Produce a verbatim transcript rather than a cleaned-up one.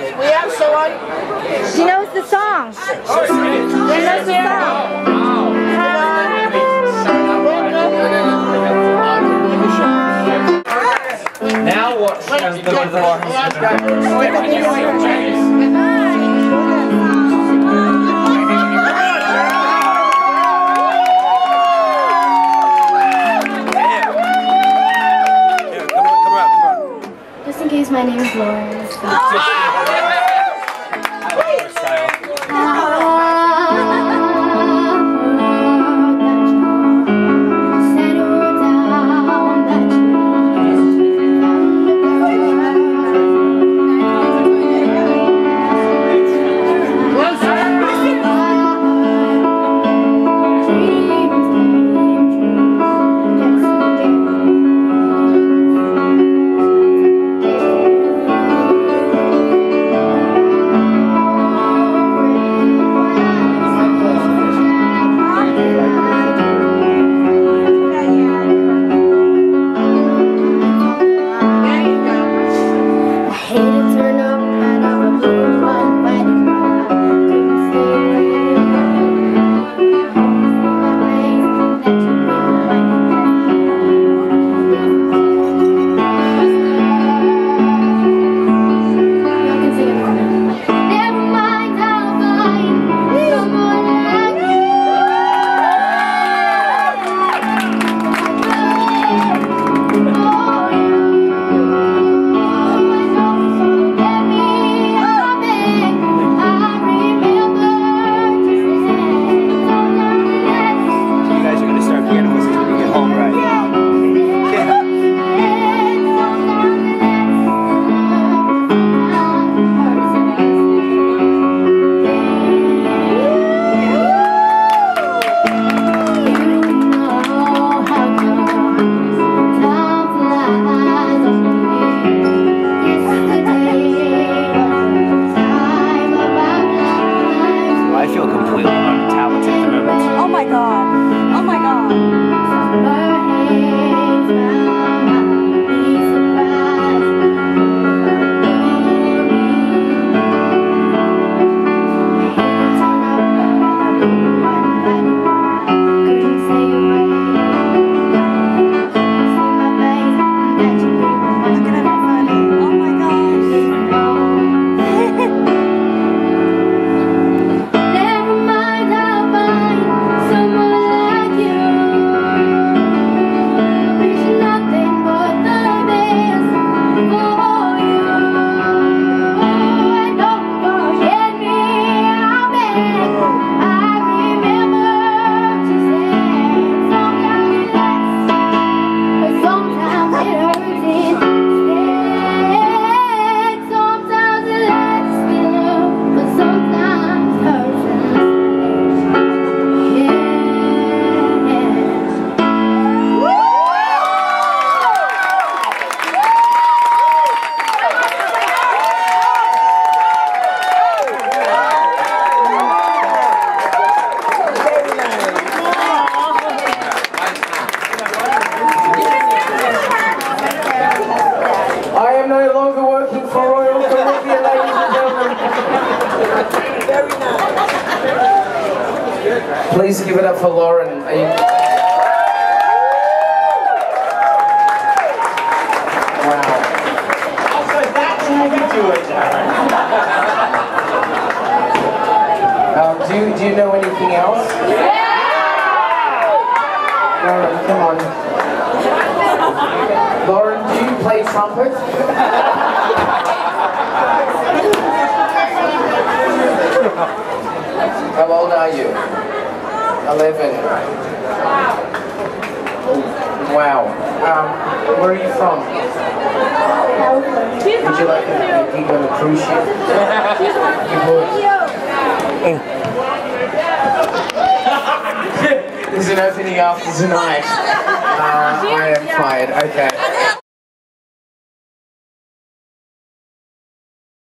We have someone. She knows the song. She knows the song. Now watch as the before. Just in case, my name is Lauren. So. Please give it up for Lauren. Are you... Wow. Also, that's how you do it, Darren. Um, do, you, do you know anything else? Yeah! Lauren, come on. Lauren, do you play trumpet? How old are you? Eleven. Wow. Um, where are you from? Would you like to be on a cruise ship? You would. There's an opening after tonight. Uh, I am fired. Okay.